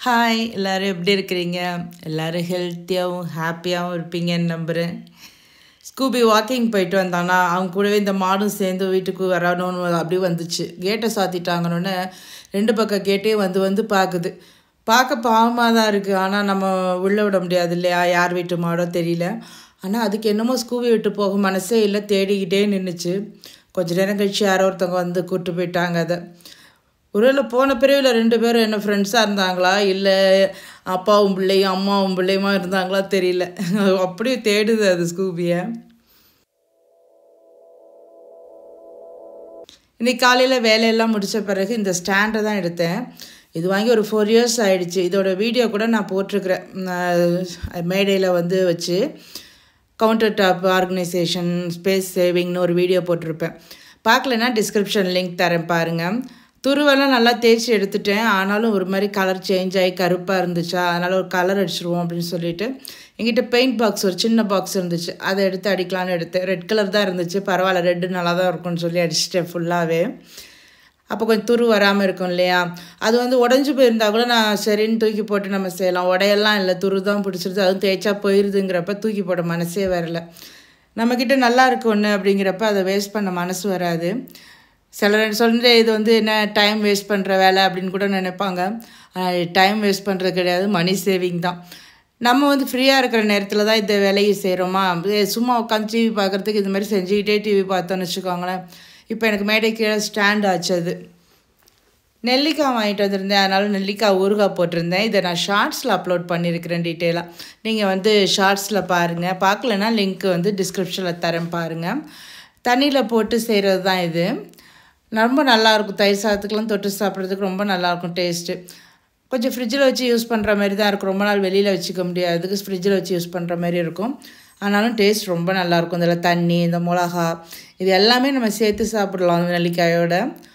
Hi எல்லோரும் எப்படி இருக்கிறீங்க? எல்லோரும் ஹெல்த்தியாகவும் ஹாப்பியாகவும் இருப்பீங்கன்னு நம்புகிறேன். ஸ்கூபி வாக்கிங் போயிட்டு வந்தானா அவங்க கூடவே இந்த மாடும் சேர்ந்து வீட்டுக்கு வரணும்னு அப்படி வந்துச்சு. கேட்டை சாத்திட்டாங்கன்னு ரெண்டு பக்கம் கேட்டே வந்து பார்க்குது. பார்க்க பாவமாக தான் இருக்குது. ஆனால் நம்ம உள்ளே விட முடியாது இல்லையா? யார் வீட்டு மாடோ தெரியல. ஆனால் அதுக்கு என்னமோ ஸ்கூபி விட்டு போக மனசே இல்லை, தேடிக்கிட்டே நின்றுச்சு. கொஞ்சம் நேரம் கழிச்சு யாரோ ஒருத்தவங்க வந்து கூப்பிட்டு போயிட்டாங்க. அதை ஒருவேளை போன பிரிவில் 2 பேரும் என்ன ஃப்ரெண்ட்ஸாக இருந்தாங்களா, இல்லை அப்பாவும் பிள்ளையும் அம்மாவும் பிள்ளையுமா இருந்தாங்களா தெரியல. அப்படியே தேடுது அது ஸ்கூபியை. இன்றைக்கி காலையில் வேலையெல்லாம் முடித்த பிறகு இந்த ஸ்டாண்டை தான் எடுத்தேன். இது வாங்கி ஒரு 4 years ஆகிடுச்சு. இதோட வீடியோ கூட நான் போட்டிருக்கிறேன். மேடையில் வந்து வச்சு கவுண்டர் டாப் ஆர்கனைசேஷன் ஸ்பேஸ் சேவிங்னு ஒரு வீடியோ போட்டிருப்பேன். பார்க்கலன்னா டிஸ்கிரிப்ஷன் லிங்க் தரேன் பாருங்கள். துருவெல்லாம் நல்லா தேய்ச்சி எடுத்துட்டேன். ஆனாலும் ஒரு மாதிரி கலர் சேஞ்ச் ஆகி கருப்பாக இருந்துச்சா, அதனால் ஒரு கலர் அடிச்சிருவோம் அப்படின்னு சொல்லிட்டு எங்கிட்ட பெயிண்ட் பாக்ஸ் ஒரு சின்ன பாக்ஸ் இருந்துச்சு, அதை எடுத்து அடிக்கலான்னு எடுத்தேன். ரெட் கலர் தான் இருந்துச்சு, பரவாயில்ல ரெட்டு நல்லா தான் இருக்கும்னு சொல்லி அடிச்சிட்டேன் ஃபுல்லாகவே. அப்போ கொஞ்சம் துரு வராமல் இருக்கும் இல்லையா? அது வந்து உடஞ்சி போயிருந்தா கூட நான் சரின்னு தூக்கி போட்டு நம்ம செய்யலாம். உடையெல்லாம் இல்லை, துரு தான் பிடிச்சிருது. அதுவும் தேய்ச்சா போயிடுதுங்கிறப்ப தூக்கி போட மனசே வரல. நம்மக்கிட்ட நல்லா இருக்கு ஒன்று அப்படிங்கிறப்ப அதை வேஸ்ட் பண்ண மனசு வராது. சிலர் சொல்லிட்டு இது வந்து என்ன டைம் வேஸ்ட் பண்ணுற வேலை அப்படின்னு கூட நினைப்பாங்க. டைம் வேஸ்ட் பண்ணுறது கிடையாது, மணி சேவிங் தான். நம்ம வந்து ஃப்ரீயாக இருக்கிற நேரத்தில் தான் இந்த வேலையை செய்கிறோமா, சும்மா உட்காந்து டிவி பார்க்குறதுக்கு இது மாதிரி செஞ்சுக்கிட்டே டிவி பார்த்தோன்னு வச்சுக்கோங்களேன். இப்போ எனக்கு மேடை கீழே ஸ்டாண்ட் ஆச்சு. அது நெல்லிக்காய் வாங்கிட்டு வந்திருந்தேன், அதனால் நெல்லிக்காய் ஊறுகாய் போட்டிருந்தேன். இதை நான் ஷார்ட்ஸில் அப்லோட் பண்ணியிருக்கிறேன் டீட்டெயிலாக. நீங்கள் வந்து ஷார்ட்ஸில் பாருங்கள். பார்க்கலன்னா லிங்க் வந்து டிஸ்கிரிப்ஷனில் தரேன் பாருங்கள். தண்ணியில் போட்டு செய்கிறது தான் இது. ரொம்ப நல்லாயிருக்கும். தயிர் சாதத்துக்கெலாம் தொட்டு சாப்பிட்றதுக்கு ரொம்ப நல்லாயிருக்கும் டேஸ்ட்டு. கொஞ்சம் ஃப்ரிட்ஜில் வச்சு யூஸ் பண்ணுற மாதிரி தான் இருக்கும். ரொம்ப நாள் வெளியில் வச்சுக்க முடியாதுக்கு ஃப்ரிட்ஜில் வச்சு யூஸ் பண்ணுற மாதிரி இருக்கும். ஆனாலும் டேஸ்ட் ரொம்ப நல்லாயிருக்கும். இதில் தண்ணி, இந்த மிளகா, இது எல்லாமே நம்ம சேர்த்து சாப்பிடலாம் அந்த நெல்லிக்காயோட.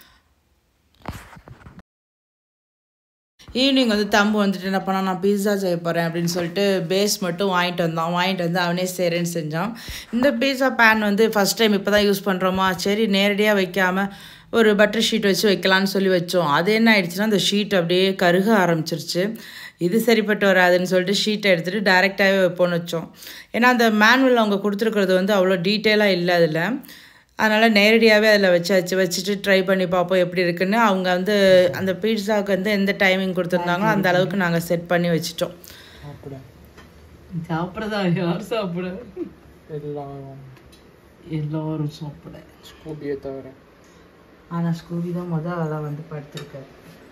ஈவினிங் வந்து தம்பு வந்துட்டு என்ன பண்ணால் நான் பீஸா செய்ய போகிறேன் அப்படின்னு சொல்லிட்டு பேஸ் மட்டும் வாங்கிட்டு வந்து அவனே செய்கிறேன்னு செஞ்சான். இந்த பீஸா பேன் வந்து ஃபஸ்ட் டைம் இப்போ தான் யூஸ் பண்ணுறோமா, சரி நேரடியாக வைக்காமல் ஒரு பட்டர் ஷீட் வச்சு வைக்கலான்னு சொல்லி வச்சோம். அது என்ன ஆயிடுச்சுன்னா அந்த ஷீட் அப்படியே கருக ஆரம்பிச்சிருச்சு. இது சரிப்பட்டு வராதுன்னு சொல்லிட்டு ஷீட்டை எடுத்துகிட்டு டேரெக்டாகவே வைப்போன்னு வச்சோம். ஏன்னா அந்த மேனுவல் அவங்க கொடுத்துருக்குறது வந்து அவ்வளோ டீட்டெயிலாக இல்லை அதில். அதனால் நேரடியாகவே அதில் வச்சுட்டு ட்ரை பண்ணி பார்ப்போம் எப்படி இருக்குன்னு. அவங்க வந்து அந்த பீட்சாவுக்கு வந்து எந்த டைமிங் கொடுத்துருந்தாங்களோ அந்த அளவுக்கு நாங்கள் செட் பண்ணி வச்சுட்டோம். சாப்பிட்றதா யார் சாப்பிட? எல்லோரும் சாப்பிட, ஸ்கூபியை தவிர. ஆனால் ஸ்கூபி தான் வேலை வந்து படுத்திருக்காரு.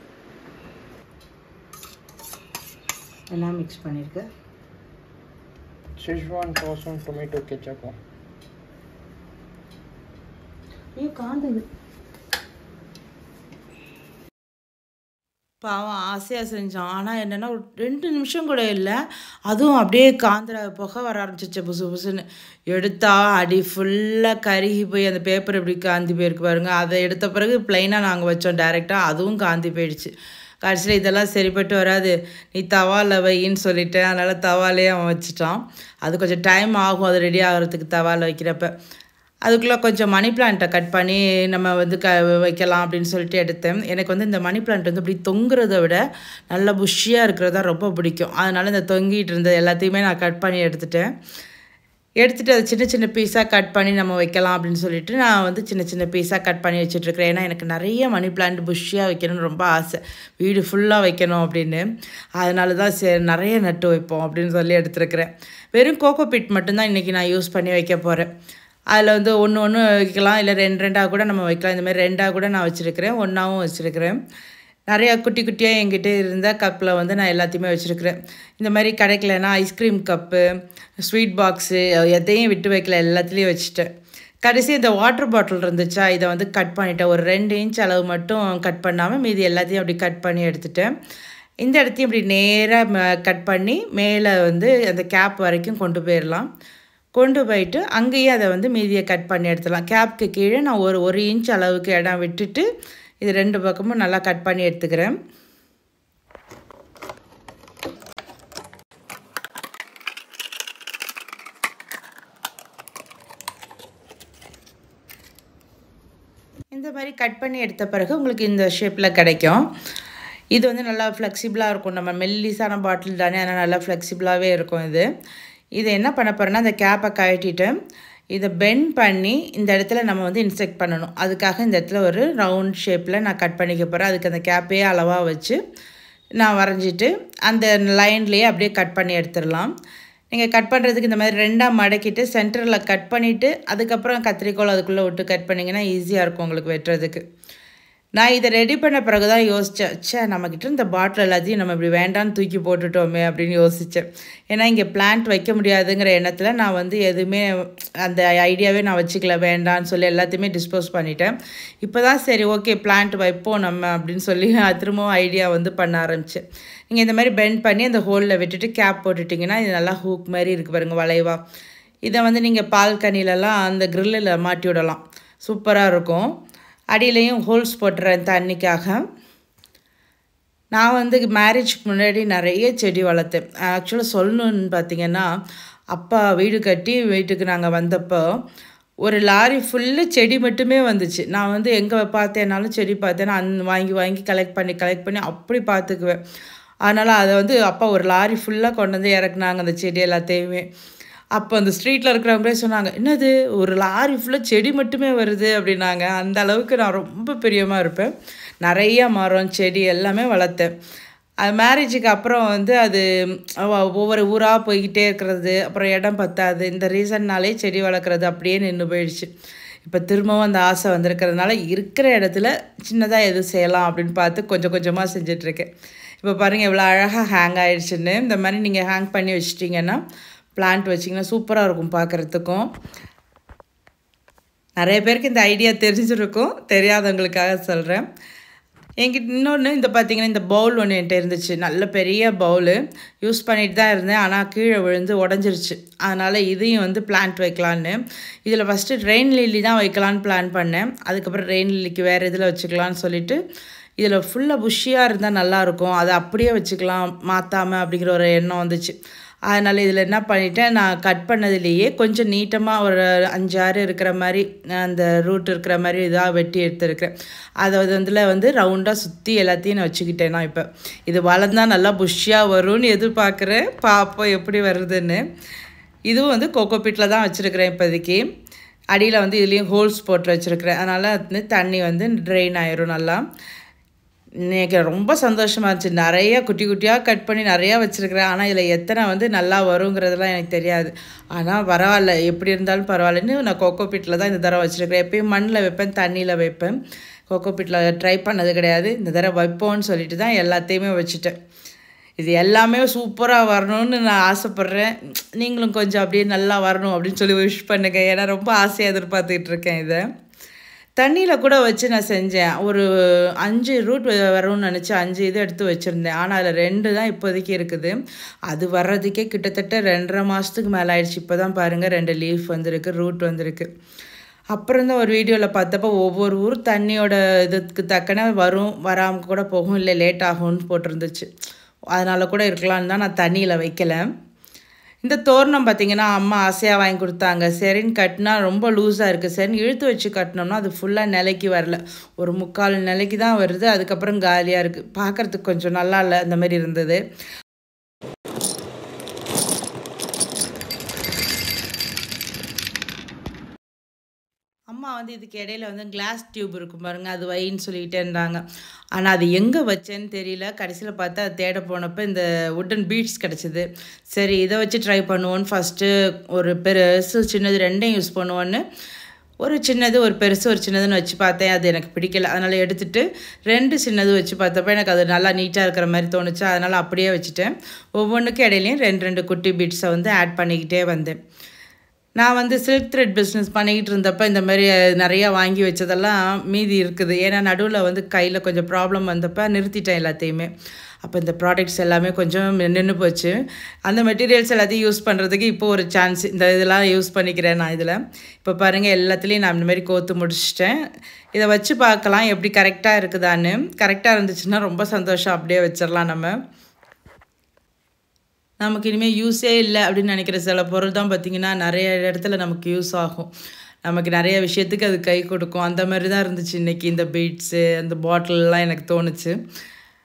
எல்லாம் மிக்ஸ் பண்ணியிருக்கேன். ஷெஸ்வான் சாஸும் டொமேட்டோ கெச்சப்பும். ஐயோ காந்தது. பாவம் ஆசையாக செஞ்சான். ஆனால் என்னென்னா ஒரு 2 நிமிஷம் கூட இல்லை, அதுவும் அப்படியே காந்திர புகை வர ஆரம்பிச்சிச்சு புசு புசுன்னு. எடுத்தா அடி ஃபுல்லாக கருகி போய் அந்த பேப்பர் எப்படி காந்தி போயிருக்கு பாருங்கள். அதை எடுத்த பிறகு ப்ளைனாக நாங்கள் வச்சோம் டேரெக்டாக, அதுவும் காந்தி போயிடுச்சு. கடைசியில் இதெல்லாம் சரிப்பட்டு வராது, நீ தவாவில் வையின்னு சொல்லிட்டேன். அதனால் தவாலே அவன் வச்சுட்டான். அது கொஞ்சம் டைம் ஆகும் அது ரெடி ஆகிறதுக்கு தவாவில் வைக்கிறப்ப. அதுக்குள்ளே கொஞ்சம் மணி பிளான்ட்டை கட் பண்ணி நம்ம வந்து வைக்கலாம் அப்படின்னு சொல்லிட்டு எடுத்தேன். எனக்கு வந்து இந்த மணி பிளான்ட் வந்து இப்படி தொங்குறத விட நல்லா புஷ்ஷியாக இருக்கிறது தான் ரொம்ப பிடிக்கும். அதனால் இந்த தொங்கிட்டு இருந்தது எல்லாத்தையுமே நான் கட் பண்ணி எடுத்துகிட்டு அதை சின்ன சின்ன பீஸாக கட் பண்ணி நம்ம வைக்கலாம் அப்படின்னு சொல்லிட்டு நான் வந்து சின்ன சின்ன பீஸாக கட் பண்ணி வச்சுட்ருக்கிறேன். ஏன்னா எனக்கு நிறைய மணி பிளான்ட் புஷ்ஷியாக வைக்கணும்னு ரொம்ப ஆசை, வீடு ஃபுல்லாக வைக்கணும் அப்படின்னு. அதனால தான் சரி நிறைய நட்டு வைப்போம் அப்படின்னு சொல்லி எடுத்துருக்கிறேன். வெறும் கோகோ பிட் மட்டும்தான் இன்றைக்கி நான் யூஸ் பண்ணி வைக்க போகிறேன். அதில் வந்து ஒன்று வைக்கலாம், இல்லை 2 கூட நம்ம வைக்கலாம். இந்தமாதிரி 2 கூட நான் வச்சுருக்கிறேன், 1 வச்சுருக்கிறேன். நிறையா குட்டி குட்டியாக என்கிட்ட இருந்த கப்பில் வந்து நான் எல்லாத்தையுமே வச்சுருக்கிறேன். இந்த மாதிரி கிடைக்கலன்னா ஐஸ்கிரீம் கப்பு, ஸ்வீட் பாக்ஸு, எதையும் விட்டு வைக்கல, எல்லாத்துலேயும் வச்சுட்டேன். கடைசி இந்த வாட்டர் பாட்டில் இருந்துச்சா, இதை வந்து கட் பண்ணிட்டேன். ஒரு 2 inch அளவு மட்டும் கட் பண்ணாமல் மீதி எல்லாத்தையும் அப்படி கட் பண்ணி எடுத்துட்டேன். இந்த இடத்தையும் இப்படி நேராக கட் பண்ணி மேலே வந்து அந்த கேப் வரைக்கும் கொண்டு போயிட்டு அங்கேயே அதை வந்து மீதியை கட் பண்ணி எடுத்துடலாம். கேப்புக்கு கீழே நான் ஒரு inch அளவுக்கு இடம் விட்டுட்டு இது 2 பக்கமும் நல்லா கட் பண்ணி எடுத்துக்கிறேன். இந்த மாதிரி கட் பண்ணி எடுத்த பிறகு உங்களுக்கு இந்த ஷேப்பில் கிடைக்கும். இது வந்து நல்லா ஃப்ளெக்சிபிளாக இருக்கும். நம்ம மெல்லிசான பாட்டில் தானே, அதனால் நல்லா ஃப்ளெக்சிபிளாகவே இருக்கும் இது. இதை என்ன பண்ண போகிறேன்னா, அந்த கேப்பை கழட்டிட்டு இதை பெண்ட் பண்ணி இந்த இடத்துல நம்ம வந்து இன்செக்ட் பண்ணணும். அதுக்காக இந்த இடத்துல ஒரு ரவுண்ட் ஷேப்பில் நான் கட் பண்ணிக்க போகிறேன். அதுக்கு அந்த கேப்பையே அளவாக வச்சு நான் வரைஞ்சிட்டு அந்த லைன்லேயே அப்படியே கட் பண்ணி எடுத்துடலாம். நீங்கள் கட் பண்ணுறதுக்கு இந்த மாதிரி 2ஆக மடக்கிட்டு சென்டரில் கட் பண்ணிவிட்டு அதுக்கப்புறம் கத்திரிக்கோல் அதுக்குள்ளே விட்டு கட் பண்ணிங்கன்னா ஈஸியாக இருக்கும் உங்களுக்கு வெட்டுறதுக்கு. நான் இதை ரெடி பண்ண பிறகு தான் யோசித்தேன், நம்மக்கிட்ட இந்த பாட்டில் எல்லாத்தையும் நம்ம இப்படி வேண்டான்னு தூக்கி போட்டுட்டோமே அப்படின்னு யோசித்தேன். ஏன்னா இங்கே பிளான்ட் வைக்க முடியாதுங்கிற எண்ணத்தில் நான் வந்து எதுவுமே அந்த ஐடியாவே நான் வச்சுக்கல, வேண்டான்னு சொல்லி எல்லாத்தையுமே டிஸ்போஸ் பண்ணிட்டேன். இப்போ தான் சரி ஓகே பிளான்ட் வைப்போம் நம்ம அப்படின்னு சொல்லி திரும்பவும் ஐடியா வந்து பண்ண ஆரம்பித்தேன். நீங்கள் இந்த மாதிரி பெண்ட் பண்ணி அந்த ஹோலில் விட்டுட்டு கேப் போட்டுட்டிங்கன்னா இது நல்லா ஹூக் மாதிரி இருக்குது பாருங்கள், வளைவா. இதை வந்து நீங்கள் பால்கனிலலாம் அந்த க்ரில்லில் மாட்டி விடலாம், சூப்பராக இருக்கும். அடியிலையும் ஹோல்ஸ் போட்டுறேன் தண்ணிக்காக. நான் வந்து மேரேஜ்க்கு முன்னாடி நிறைய செடி வளர்த்தேன். ஆக்சுவலாக சொல்லணுன்னு பார்த்திங்கன்னா, அப்பா வீடு கட்டி வீட்டுக்கு நாங்கள் வந்தப்போ ஒரு லாரி ஃபுல்லு செடி மட்டுமே வந்துச்சு. நான் வந்து எங்கே பார்த்தேனாலும் செடி பார்த்தேன்னா வாங்கி வாங்கி கலெக்ட் பண்ணி அப்படி பார்த்துக்குவேன். அதனால் அதை வந்து அப்பா ஒரு லாரி ஃபுல்லாக கொண்டு வந்து இறக்குனாங்க அந்த செடி எல்லாத்தையுமே. அப்போ அந்த ஸ்ட்ரீட்டில் இருக்கிறவங்களே சொன்னாங்க, என்னது ஒரு லாரி ஃபுல்லாக செடி மட்டுமே வருது அப்படின்னாங்க. அந்த அளவுக்கு நான் ரொம்ப பிரியமாக இருப்பேன். நிறைய மரம் செடி எல்லாமே வளர்த்தேன். அது மேரேஜுக்கு அப்புறம் வந்து அது ஒவ்வொரு ஊராக போய்கிட்டே இருக்கிறது, அப்புறம் இடம் பத்தாது, இந்த ரீசன்னாலே செடி வளர்க்குறது அப்படியே நின்று போயிடுச்சு. இப்போ திரும்பவும் அந்த ஆசை வந்திருக்கிறதுனால இருக்கிற இடத்துல சின்னதாக எது செய்யலாம் அப்படின்னு பார்த்து கொஞ்சம் கொஞ்சமாக செஞ்சிட்ருக்கேன். இப்போ பாருங்கள் எவ்வளோ அழகாக ஹேங் ஆகிடுச்சுன்னு. இந்த மாதிரி நீங்கள் ஹேங் பண்ணி வச்சிட்டிங்கன்னா பிளான்ட் வச்சிங்கன்னா சூப்பராக இருக்கும் பார்க்குறதுக்கும். நிறைய பேருக்கு இந்த ஐடியா தெரிஞ்சிருக்கும், தெரியாதவங்களுக்காக சொல்கிறேன். என்கிட்ட இன்னொன்று இந்த பார்த்திங்கன்னா இந்த பவுல் ஒன்று என்கிட்ட இருந்துச்சு, நல்ல பெரிய பவுலு. யூஸ் பண்ணிட்டு தான் இருந்தேன், ஆனால் கீழே விழுந்து உடஞ்சிருச்சு. அதனால் இதையும் வந்து பிளான்ட் வைக்கலான்னு இதில் ஃபஸ்ட்டு ரெயின் லில்லி தான் வைக்கலான்னு பிளான் பண்ணேன். அதுக்கப்புறம் ரெயின் லில்லிக்கு வேறு இதில் வச்சுக்கலான்னு சொல்லிவிட்டு இதில் ஃபுல்லாக புஷ்ஷியாக இருந்தால் நல்லாயிருக்கும், அதை அப்படியே வச்சுக்கலாம் மாற்றாமல் அப்படிங்கிற ஒரு எண்ணம் வந்துச்சு. அதனால் இதில் என்ன பண்ணிட்டேன், நான் கட் பண்ணதுலேயே கொஞ்சம் நீட்டமாக ஒரு 5-6 இருக்கிற மாதிரி அந்த ரூட் இருக்கிற மாதிரி இதாக வெட்டி எடுத்துருக்கிறேன். அதை வந்து ரவுண்டாக சுற்றி எல்லாத்தையும் நான் வச்சுக்கிட்டேன். நான் இப்போ இது வளர்ந்தால் நல்லா புஷ்ஷியாக வரும்னு எதிர்பார்க்குறேன், பார்ப்போம் எப்படி வருதுன்னு. இதுவும் வந்து கோகோபீட்டில் தான் வச்சுருக்கிறேன் இப்போதைக்கு. அடியில் வந்து இதுலேயும் ஹோல்ஸ் போட்டு வச்சுருக்கிறேன், அதனால் வந்து தண்ணி வந்து ட்ரெயின் ஆயிரும் நல்லா. இன்றைக்கி ரொம்ப சந்தோஷமாக இருந்துச்சு. நிறையா குட்டி குட்டியாக கட் பண்ணி நிறையா வச்சுருக்கிறேன். ஆனால் இதில் எத்தனை வந்து நல்லா வருங்கிறதுலாம் எனக்கு தெரியாது. ஆனால் பரவாயில்ல, எப்படி இருந்தாலும் பரவாயில்லன்னு நான் கோகோபீட்டில் தான் இந்த தடவை வச்சுருக்கிறேன். எப்பயும் மண்ணில் வைப்பேன், தண்ணியில் வைப்பேன். கோகோபீட்டில் ட்ரை பண்ணது கிடையாது. இந்த தடவை வைப்போன்னு சொல்லிட்டு தான் எல்லாத்தையுமே வச்சுட்டேன். இது எல்லாமே சூப்பராக வரணும்னு நான் ஆசைப்பட்றேன். நீங்களும் கொஞ்சம் அப்படியே நல்லா வரணும் அப்படின்னு சொல்லி விஷ் பண்ணுங்கள். ஏன்னா ரொம்ப ஆசையாக எதிர்பார்த்துக்கிட்டு இருக்கேன். இதை தண்ணியில் கூட வச்சு நான் செஞ்சேன். ஒரு 5 ரூட் வரும்னு நினச்சி 5 இது எடுத்து வச்சுருந்தேன். ஆனால் அதில் 2 தான் இப்போதைக்கு இருக்குது. அது வர்றதுக்கே கிட்டத்தட்ட 2.5 மாதத்துக்கு மேலே ஆயிடுச்சு. இப்போ தான் பாருங்கள் 2 லீஃப் வந்திருக்கு, ரூட் வந்திருக்கு. அப்புறம் தான் ஒரு வீடியோவில் பார்த்தப்போ ஒவ்வொரு ஊர் தண்ணியோட இதுக்கு தக்கன வரும், வராமல் கூட போகும், இல்லை லேட் ஆகும்னு போட்டிருந்துச்சு. அதனால் கூட இருக்கலான்னு தான் நான் தண்ணியில் வைக்கலை. இந்த தோரணம் பார்த்திங்கன்னா அம்மா ஆசையாக வாங்கி கொடுத்தாங்க. சரின்னு கட்டினா ரொம்ப லூஸாக இருக்குது, சரின்னு இழுத்து வச்சு கட்டினோம்னா அது ஃபுல்லாக நிலைக்கு வரல, ஒரு 3/4 நிலைக்கு தான் வருது. அதுக்கப்புறம் காலியாக இருக்குது, பார்க்குறதுக்கு கொஞ்சம் நல்லா இல்லை, அந்த மாதிரி இருந்தது. அம்மா வந்து இதுக்கு இடையில வந்து கிளாஸ் டியூப் இருக்கும் பாருங்கள், அது வைன்னு சொல்லிக்கிட்டே இருந்தாங்க. ஆனால் அது எங்கே வச்சேன்னு தெரியல. கடைசியில் பார்த்தா அது தேட போனப்போ இந்த வுட்டன் பீட்ஸ் கிடச்சிது. சரி இதை வச்சு ட்ரை பண்ணுவோன்னு ஃபஸ்ட்டு ஒரு பெருசு சின்னது 2யும் யூஸ் பண்ணுவோன்னு ஒரு சின்னது ஒரு பெருசு ஒரு சின்னதுன்னு வச்சு பார்த்தேன். அது எனக்கு பிடிக்கல, அதனால் எடுத்துகிட்டு 2 சின்னது வச்சு பார்த்தப்போ எனக்கு அது நல்லா நீட்டாக இருக்கிற மாதிரி தோணுச்சு. அதனால் அப்படியே வச்சுட்டேன். ஒவ்வொன்றுக்கும் இடையிலையும் 2 குட்டி பீட்ஸை வந்து ஆட் பண்ணிக்கிட்டே வந்தேன். நான் வந்து சில்க் த்ரெட் பிஸ்னஸ் பண்ணிக்கிட்டு இருந்தப்போ இந்த மாதிரி நிறையா வாங்கி வச்சதெல்லாம் மீதி இருக்குது. ஏன்னா நடுவில் வந்து கையில் கொஞ்சம் ப்ராப்ளம் வந்தப்போ நிறுத்திட்டேன் எல்லாத்தையுமே. அப்போ இந்த ப்ராடக்ட்ஸ் எல்லாமே கொஞ்சம் நின்று போச்சு. அந்த மெட்டீரியல்ஸ் எல்லாத்தையும் யூஸ் பண்ணுறதுக்கு இப்போ ஒரு சான்ஸ், இந்த இதெல்லாம் யூஸ் பண்ணிக்கிறேன் நான் இதில். இப்போ பாருங்கள் எல்லாத்துலேயும் நான் இந்த மாதிரி கோத்து முடிச்சிட்டேன். இதை வச்சு பார்க்கலாம் எப்படி கரெக்டாக இருக்குதான்னு. கரெக்டாக இருந்துச்சுன்னா ரொம்ப சந்தோஷம், அப்படியே வச்சிடலாம் நம்ம. நமக்கு இனிமேல் யூஸே இல்லை அப்படின்னு நினைக்கிற சில பொருள் தான் பார்த்திங்கன்னா நிறைய இடத்துல நமக்கு யூஸ் ஆகும். நமக்கு நிறைய விஷயத்துக்கு அது கை கொடுக்கும். அந்த மாதிரி தான் இருந்துச்சு இன்றைக்கி இந்த பீட்ஸு அந்த பாட்டிலெலாம் எனக்கு தோணுச்சு.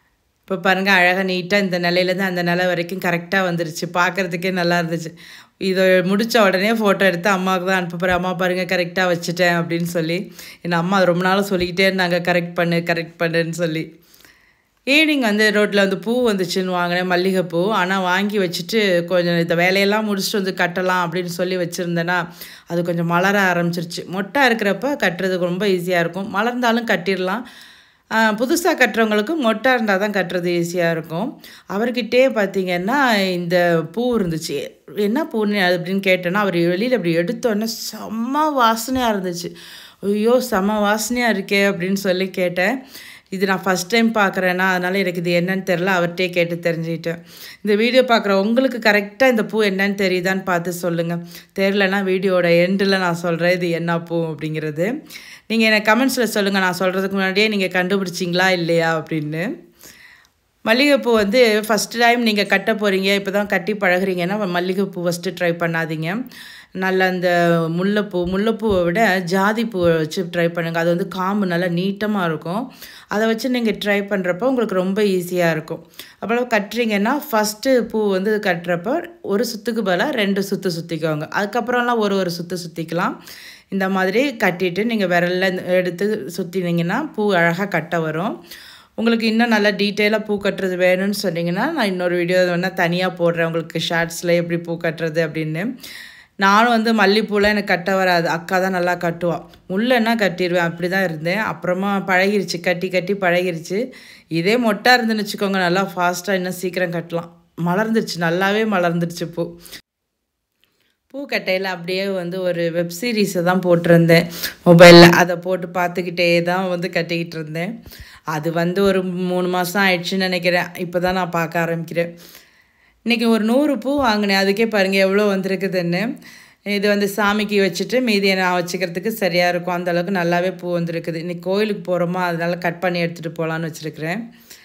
இப்போ பாருங்கள் அழகாக நீட்டாக இந்த நிலையிலேருந்து அந்த நிலை வரைக்கும் கரெக்டாக வந்துருச்சு. பார்க்குறதுக்கே நல்லா இருந்துச்சு. இதை முடித்த உடனே ஃபோட்டோ எடுத்து அம்மாவுக்கு தான் அனுப்ப போகிறேன். அம்மா பாருங்கள் கரெக்டாக வச்சுட்டேன் அப்படின்னு சொல்லி. என் அம்மா ரொம்ப நாளும் சொல்லிக்கிட்டே இருந்தாங்க கரெக்ட் பண்ணுன்னு சொல்லி. ஈவினிங் வந்து ரோட்டில் வந்து பூ வந்துச்சுன்னு வாங்கினேன், மல்லிகைப்பூ. ஆனால் வாங்கி வச்சுட்டு கொஞ்சம் இந்த வேலையெல்லாம் முடிச்சுட்டு வந்து கட்டலாம் அப்படின்னு சொல்லி வச்சுருந்தேன்னா அது கொஞ்சம் மலர ஆரம்பிச்சிருச்சு. மொட்டை இருக்கிறப்ப கட்டுறதுக்கு ரொம்ப ஈஸியாக இருக்கும். மலர்ந்தாலும் கட்டிடலாம். புதுசாக கட்டுறவங்களுக்கு மொட்டை இருந்தால் தான் கட்டுறது ஈஸியாக இருக்கும். அவர்கிட்டே பார்த்திங்கன்னா இந்த பூ இருந்துச்சு. என்ன பூன்னு அப்படின்னு கேட்டேன்னா அவர் வெளியில் அப்படி எடுத்தோடனே செம்ம வாசனையாக இருந்துச்சு. ஐயோ செம்ம வாசனையாக இருக்கே அப்படின்னு சொல்லி கேட்டேன். இது நான் ஃபஸ்ட் டைம் பார்க்குறேன்னா அதனால் எனக்கு இது என்னன்னு தெரில. அவர்கிட்டே கேட்டு தெரிஞ்சுக்கிட்டேன். இந்த வீடியோ பார்க்குற உங்களுக்கு கரெக்டாக இந்த பூ என்னன்னு தெரியுதான்னு பார்த்து சொல்லுங்கள். தெரிலனா வீடியோட எண்டில் நான் சொல்கிறேன் இது என்ன பூ அப்படிங்கிறது. நீங்கள் எனக்கு கமெண்ட்ஸில் சொல்லுங்கள். நான் சொல்கிறதுக்கு முன்னாடியே நீங்கள் கண்டுபிடிச்சிங்களா இல்லையா அப்படின்னு. மல்லிகைப்பூ வந்து ஃபஸ்ட் டைம் நீங்கள் கட்ட போகிறீங்க, இப்போ தான் கட்டி பழகுறீங்கன்னா மல்லிகைப்பூ ஃபஸ்ட்டு ட்ரை பண்ணாதீங்க. நல்ல அந்த முல்லைப்பூவை விட ஜாதி பூவை வச்சு ட்ரை பண்ணுங்கள். அது வந்து காம்பு நல்லா நீட்டமாக இருக்கும். அதை வச்சு நீங்கள் ட்ரை பண்ணுறப்போ உங்களுக்கு ரொம்ப ஈஸியாக இருக்கும். அப்புறம் கட்டுறீங்கன்னா ஃபஸ்ட்டு பூ வந்து கட்டுறப்போ ஒரு சுற்றுக்கு பதிலாக 2 சுற்று சுற்றிக்கோங்க. அதுக்கப்புறம்லாம் ஒரு சுற்று சுற்றிக்கலாம். இந்த மாதிரி கட்டிட்டு நீங்கள் விரலில் எடுத்து சுற்றினீங்கன்னா பூ அழகாக கட்ட வரும். உங்களுக்கு இன்னும் நல்லா டீட்டெயிலாக பூ கட்டுறது வேணும்னு சொன்னீங்கன்னா நான் இன்னொரு வீடியோ வேணால் தனியாக போடுறேன் உங்களுக்கு ஷார்ட்ஸில் எப்படி பூ கட்டுறது அப்படின்னு. நானும் வந்து மல்லிப்பூலாம் எனக்கு கட்ட வராது. அக்கா தான் நல்லா கட்டுவாள். முல்லைன்னா கட்டிடுவேன். அப்படி தான் இருந்தேன். அப்புறமா பழகிருச்சு, கட்டி பழகிருச்சு. இதே மொட்டாக இருந்துன்னு வச்சுக்கோங்க, நல்லா ஃபாஸ்ட்டாக இன்னும் சீக்கிரம் கட்டலாம். மலர்ந்துருச்சு, நல்லாவே மலர்ந்துருச்சு பூ. பூக்கட்டையில் அப்படியே வந்து ஒரு வெப் சீரிஸை தான் போட்டிருந்தேன் மொபைலில். அதை போட்டு பார்த்துக்கிட்டே தான் வந்து கட்டிக்கிட்டு இருந்தேன். அது வந்து ஒரு 3 மாதம் ஆயிடுச்சுன்னு நினைக்கிறேன். இப்போ தான் நான் பார்க்க ஆரம்பிக்கிறேன். இன்றைக்கி ஒரு 100 பூ வாங்கினேன். அதுக்கே பாருங்கள் எவ்வளோ வந்திருக்குதுன்னு. இது வந்து சாமிக்கு வச்சுட்டு மீதியை நான் வச்சுக்கிறதுக்கு சரியாக இருக்கும். அந்தளவுக்கு நல்லாவே பூ வந்திருக்குது. இன்றைக்கி கோயிலுக்கு போகிறோமா அதனால் கட் பண்ணி எடுத்துகிட்டு போகலான்னு வச்சுருக்கிறேன்.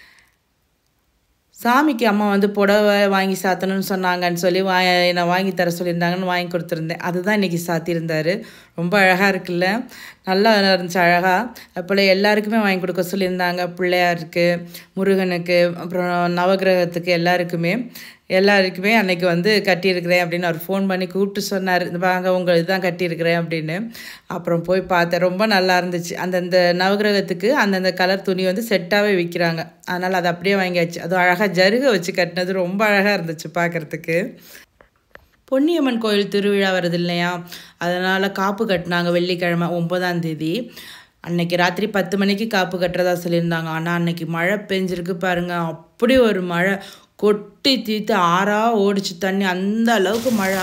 சாமிக்கு அம்மா வந்து புடவை வாங்கி சாத்தணும்னு சொன்னாங்கன்னு சொல்லி நான் வாங்கி தர சொல்லியிருந்தாங்கன்னு வாங்கி கொடுத்துருந்தேன். அதுதான் இன்றைக்கி சாத்தியிருந்தார். ரொம்ப அழகாக இருக்குல்ல, நல்லா இருந்துச்சு அழகாக. அப்போல எல்லாருக்குமே வாங்கி கொடுக்க சொல்லியிருந்தாங்க. பிள்ளையாருக்கு, முருகனுக்கு, அப்புறம் நவகிரகத்துக்கு எல்லாருக்குமே அன்றைக்கி வந்து கட்டியிருக்கிறேன் அப்படின்னு அவர் ஃபோன் பண்ணி கூப்பிட்டு சொன்னார். வாங்க உங்கள் இதுதான் கட்டியிருக்கிறேன் அப்படின்னு. அப்புறம் போய் பார்த்தேன். ரொம்ப நல்லா இருந்துச்சு. அந்தந்த நவகிரகத்துக்கு அந்தந்த கலர் துணி வந்து செட்டாகவே விற்கிறாங்க. அதனால் அதை அப்படியே வாங்கியாச்சு. அதுவும் அழகாக ஜருகை வச்சு கட்டினது ரொம்ப அழகாக இருந்துச்சு பார்க்குறதுக்கு. பொன்னியம்மன் கோயில் திருவிழா வருது இல்லையா, அதனால் காப்பு கட்டினாங்க வெள்ளிக்கிழமை 9ஆம் தேதி. அன்றைக்கி ராத்திரி 10 மணிக்கு காப்பு கட்டுறதா சொல்லியிருந்தாங்க. ஆனால் அன்றைக்கி மழை பெஞ்சிருக்கு பாருங்கள். அப்படி ஒரு மழை, கொட்டி தீர்த்து ஆறாக ஓடிச்சு தண்ணி. அந்த அளவுக்கு மழை.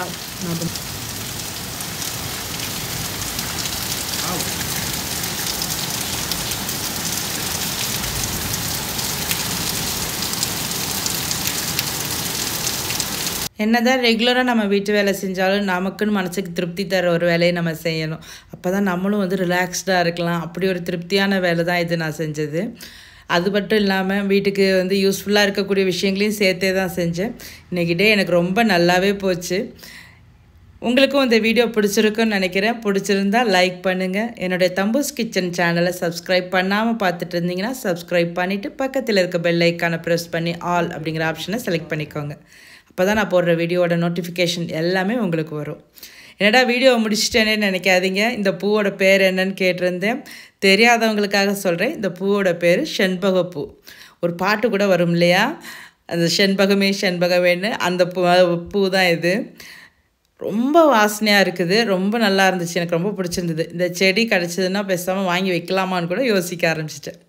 என்னதான் ரெகுலராக நம்ம வீட்டு வேலை செஞ்சாலும் நமக்குன்னு மனசுக்கு திருப்தி தர ஒரு வேலையை நம்ம செய்யணும். அப்போ தான் நம்மளும் வந்து ரிலாக்ஸ்டாக இருக்கலாம். அப்படி ஒரு திருப்தியான வேலை தான் இது நான் செஞ்சது. அது மட்டும் இல்லாமல் வீட்டுக்கு வந்து யூஸ்ஃபுல்லாக இருக்கக்கூடிய விஷயங்களையும் சேர்த்தே தான் செஞ்சேன். இன்றைக்கி டே எனக்கு ரொம்ப நல்லாவே போச்சு. உங்களுக்கும் இந்த வீடியோ பிடிச்சிருக்குன்னு நினைக்கிறேன். பிடிச்சிருந்தால் லைக் பண்ணுங்கள். என்னுடைய தம்பூஸ் கிச்சன் சேனலை சப்ஸ்கிரைப் பண்ணாமல் பார்த்துட்டு இருந்தீங்கன்னா சப்ஸ்கிரைப் பண்ணிவிட்டு பக்கத்தில் இருக்க பெல் ஐக்கானை ப்ரெஸ் பண்ணி ஆல் அப்படிங்கிற ஆப்ஷனை செலக்ட் பண்ணிக்கோங்க. அப்போ தான் நான் போடுற வீடியோட நோட்டிஃபிகேஷன் எல்லாமே உங்களுக்கு வரும். என்னடா வீடியோ முடிச்சிட்டேனே நினைக்காதீங்க. இந்த பூவோட பேர் என்னன்னு கேட்டிருந்தேன். தெரியாதவங்களுக்காக சொல்கிறேன். இந்த பூவோட பேர் செண்பகப்பூ. ஒரு பாட்டு கூட வரும் இல்லையா, அந்த செண்பகமே செண்பகமேன்னு, அந்த பூ தான் இது. ரொம்ப வாசனையாக இருக்குது. ரொம்ப நல்லா இருந்துச்சு. எனக்கு ரொம்ப பிடிச்சிருந்தது. இந்த செடி கிடச்சிதுன்னா பேசாமல் வாங்கி வைக்கலாமான்னு கூட யோசிக்க ஆரம்பிச்சிட்டேன்.